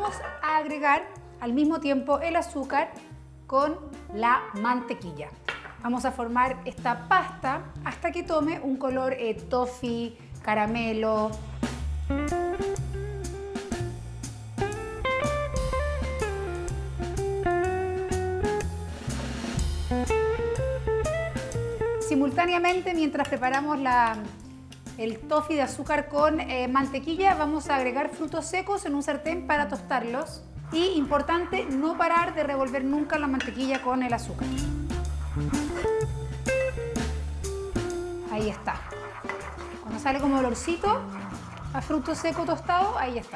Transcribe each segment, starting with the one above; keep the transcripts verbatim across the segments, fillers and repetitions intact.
vamos a agregar al mismo tiempo el azúcar con la mantequilla. Vamos a formar esta pasta hasta que tome un color eh, toffee, caramelo. Simultáneamente, mientras preparamos la, el toffee de azúcar con eh, mantequilla, vamos a agregar frutos secos en un sartén para tostarlos. Y importante, no parar de revolver nunca la mantequilla con el azúcar. Ahí está. Cuando sale como olorcito a fruto seco tostado, ahí está.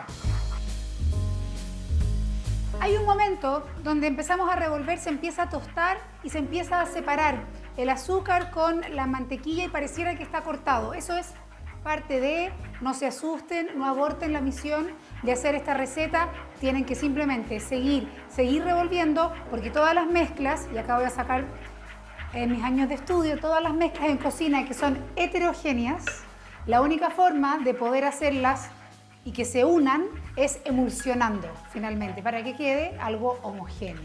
Hay un momento donde empezamos a revolver, se empieza a tostar y se empieza a separar el azúcar con la mantequilla y pareciera que está cortado. Eso es parte de, no se asusten, no aborten la misión de hacer esta receta. Tienen que simplemente seguir, seguir revolviendo, porque todas las mezclas, y acá voy a sacar en mis años de estudio, todas las mezclas en cocina que son heterogéneas, la única forma de poder hacerlas y que se unan es emulsionando finalmente, para que quede algo homogéneo.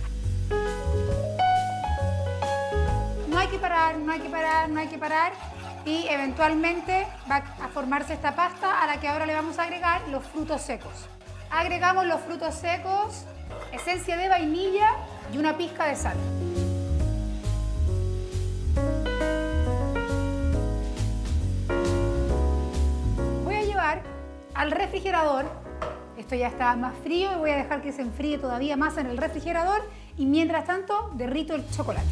No hay que parar, no hay que parar, no hay que parar y eventualmente va a formarse esta pasta a la que ahora le vamos a agregar los frutos secos. Agregamos los frutos secos, esencia de vainilla y una pizca de sal. Voy a llevar al refrigerador, esto ya está más frío y voy a dejar que se enfríe todavía más en el refrigerador y mientras tanto derrito el chocolate.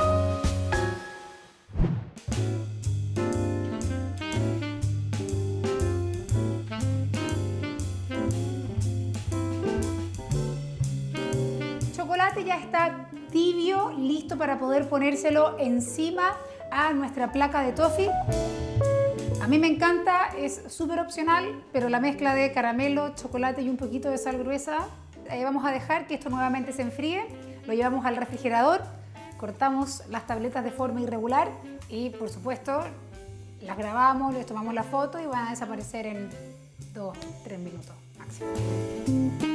El chocolate ya está tibio, listo para poder ponérselo encima a nuestra placa de toffee. A mí me encanta, es súper opcional, pero la mezcla de caramelo, chocolate y un poquito de sal gruesa, eh, vamos a dejar que esto nuevamente se enfríe, lo llevamos al refrigerador, cortamos las tabletas de forma irregular y por supuesto las grabamos, les tomamos la foto y van a desaparecer en dos, tres minutos máximo.